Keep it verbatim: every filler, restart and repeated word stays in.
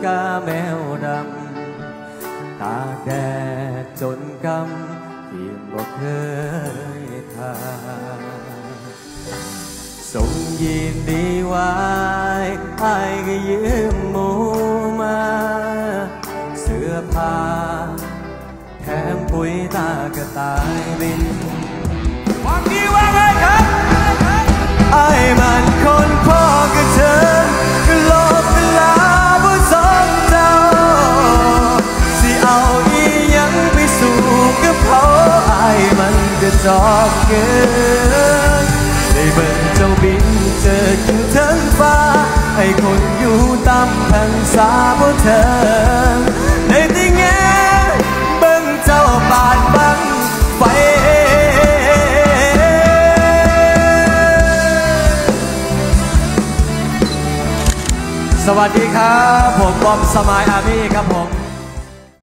าแมวดำตาแดดจนกำที่บ่เคยทาส่งยินดีไว้ไอ้ก็ยืมหมูมาเสื้อผ้าแถมปุ๋ยตากระต่ายบินฟังดีว่าไงครับไอ้มันคนพ่อกับเธอก็โลกเวลาผู้สองเจ้าสิเอาอีหยังไปสู่กับเขาไอ้มันก็จอบเกินได้เบิ่งเจ้าบินเจออยู่ทั้งฟ้าไอ้คนอยู่ตามพันษาบ่เธอในที่แง่เบิ่งเจ้าปาดบังไฟสวัสดีครับผมบอมสมายอาร์มี่ครับผม